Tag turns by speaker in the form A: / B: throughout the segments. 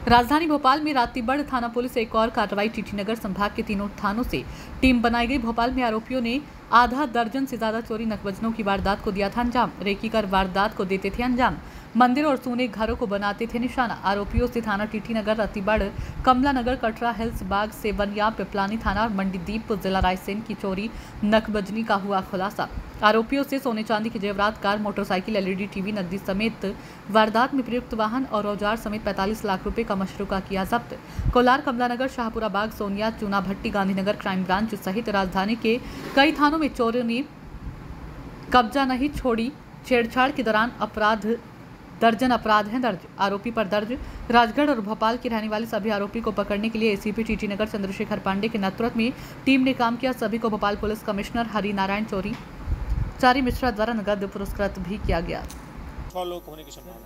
A: राजधानी भोपाल में रातिबड़ थाना पुलिस एक और कार्रवाई। टीटी नगर संभाग के तीनों थानों से टीम बनाई गई। भोपाल में आरोपियों ने आधा दर्जन से ज्यादा चोरी नकबजनों की वारदात को दिया था अंजाम। रेकी कर वारदात को देते थे अंजाम। मंदिर और सूने घरों को बनाते थे निशाना। आरोपियों से थाना टीटी नगर, रतिबड़, कमला नगर, कटरा हिल्स, बाग, सेवनिया, पिपलानी थाना और मंडीदीप जिला रायसेन की चोरी नकबजनी का हुआ खुलासा। आरोपियों से सोने चांदी के जेवरात, कार, मोटरसाइकिल, एलईडी टीवी, नकदी समेत वारदात में प्रयुक्त वाहन और औजार समेत 45 लाख रुपए का मशरूका किया जब्त। कोलार, कमला नगर, शाहपुरा बाग, सोनिया, चूना भट्टी, गांधीनगर क्राइम ब्रांच सहित राजधानी के कई थानों में चोरों ने कब्जा नहीं छोड़ी। छेड़छाड़ के दौरान दर्जन अपराध हैं दर्ज। आरोपी पर दर्ज। राजगढ़ और भोपाल के रहने वाले सभी आरोपी को पकड़ने के लिए एसीपी टीटी नगर चंद्रशेखर पांडे के नेतृत्व में टीम ने काम किया। सभी को भोपाल पुलिस कमिश्नर हरि नारायण चारी मिश्रा द्वारा नगद पुरस्कृत भी किया गया।
B: 6 लोग होने की संभावना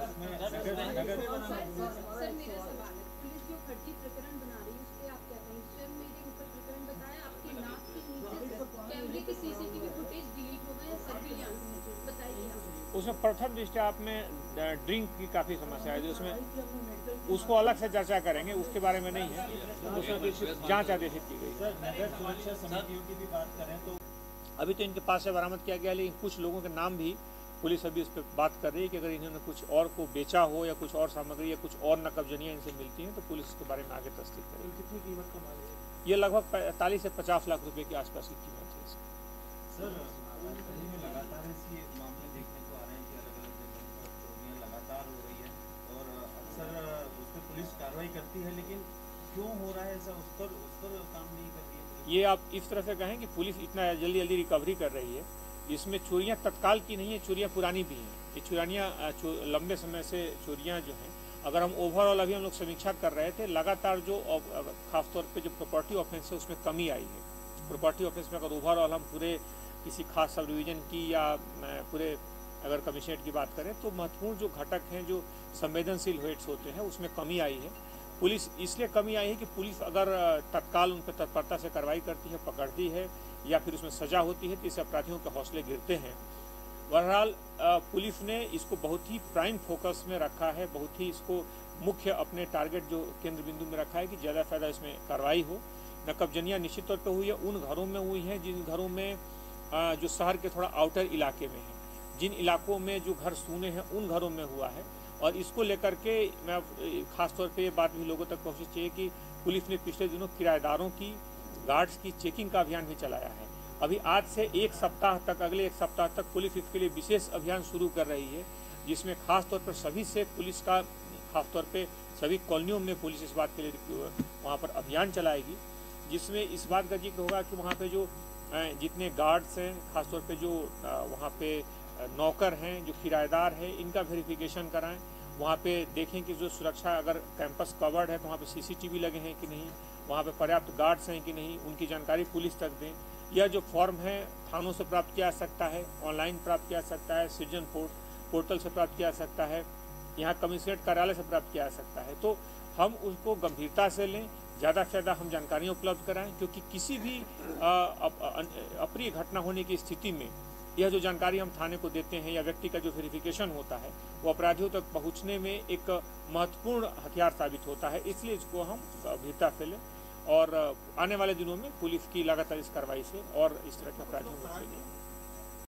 B: उसमें प्रथम दृष्टया आप में ड्रिंक की काफ़ी समस्या है, जो उसमें उसको अलग से चर्चा करेंगे, उसके बारे में नहीं है। उसमें जांच आदेशित की गई। सुरक्षा समितियों की भी बात करें तो अभी तो इनके पास से बरामद किया गया, लेकिन कुछ लोगों के नाम भी पुलिस अभी उस पर बात कर रही है कि अगर इन्होंने कुछ और को बेचा हो या कुछ और सामग्री या कुछ और नकबजनियाँ इनसे मिलती हैं तो पुलिस इसके बारे में आगे तस्दीक करेगी। कितनी कीमत का माल है? ये लगभग 45 से 50 लाख रुपए के आसपास की कीमत है इसकी।
C: लगातार ऐसे मामले देखने को आ रहे हैं कि अलग-अलग जगहों पर चोरियां लगातार हो रही है और अक्सर उस पर पुलिस कार्रवाई करती है, लेकिन क्यों हो रहा है ऐसा, उस पर काम नहीं कर रही है?
B: ये आप इस तरह से कहें कि पुलिस इतना जल्दी रिकवरी कर रही है। इसमें चोरियां तत्काल की नहीं है, चोरियां पुरानी भी हैं। ये चोरियां लंबे समय से चोरियां जो हैं, अगर हम ओवरऑल अभी हम लोग समीक्षा कर रहे थे, लगातार जो खासतौर पे जो प्रॉपर्टी ऑफेंस है उसमें कमी आई है। प्रॉपर्टी ऑफेंस में अगर ओवरऑल हम पूरे किसी खास सब डिवीजन की या पूरे अगर कमिश्नरेट की बात करें तो महत्वपूर्ण जो घटक हैं, जो संवेदनशील वेट्स होते हैं, उसमें कमी आई है। पुलिस इसलिए कमी आई है कि पुलिस अगर तत्काल उन पर तत्परता से कार्रवाई करती है, पकड़ती है या फिर उसमें सजा होती है तो इससे अपराधियों के हौसले गिरते हैं। बहरहाल पुलिस ने इसको बहुत ही प्राइम फोकस में रखा है, बहुत ही इसको मुख्य अपने टारगेट जो केंद्र बिंदु में रखा है कि ज़्यादा फायदा इसमें कार्रवाई हो। नकबजनियाँ निश्चित तौर पर हुई है, उन घरों में हुई हैं जिन घरों में जो शहर के थोड़ा आउटर इलाके में है, जिन इलाकों में जो घर सूने हैं उन घरों में हुआ है। और इसको लेकर के मैं खासतौर पे ये बात भी लोगों तक पहुंचनी चाहिए कि पुलिस ने पिछले दिनों किराएदारों की, गार्ड्स की चेकिंग का अभियान भी चलाया है। अभी आज से एक सप्ताह तक, अगले एक सप्ताह तक पुलिस इसके लिए विशेष अभियान शुरू कर रही है, जिसमें खासतौर पर सभी से पुलिस का, खासतौर पे सभी कॉलोनियों में पुलिस इस बात के लिए वहाँ पर अभियान चलाएगी, जिसमें इस बात का जिक्र होगा कि वहाँ पे जो जितने गार्ड्स हैं, खासतौर पे जो वहाँ पे नौकर हैं, जो किराएदार हैं, इनका वेरिफिकेशन कराएं। वहाँ पे देखें कि जो सुरक्षा, अगर कैंपस कवर्ड है तो वहाँ पे सीसीटीवी लगे हैं कि नहीं, वहाँ पे पर्याप्त गार्ड्स हैं कि नहीं, उनकी जानकारी पुलिस तक दें। यह जो फॉर्म है थानों से प्राप्त किया जा सकता है, ऑनलाइन प्राप्त किया जा सकता है, सिटीजन पोर्टल से प्राप्त किया जा सकता है, यहाँ कमिश्नरेट कार्यालय से प्राप्त किया जा सकता है। तो हम उसको गंभीरता से लें, ज़्यादा से ज़्यादा हम जानकारियाँ उपलब्ध कराएं, क्योंकि किसी भी अप्रिय घटना होने की स्थिति में यह जो जानकारी हम थाने को देते हैं या व्यक्ति का जो वेरिफिकेशन होता है वो अपराधियों तक पहुंचने में एक महत्वपूर्ण हथियार साबित होता है। इसलिए इसको हम गंभीरता से लें और आने वाले दिनों में पुलिस की लगातार इस कार्रवाई से और इस तरह के अपराधियों को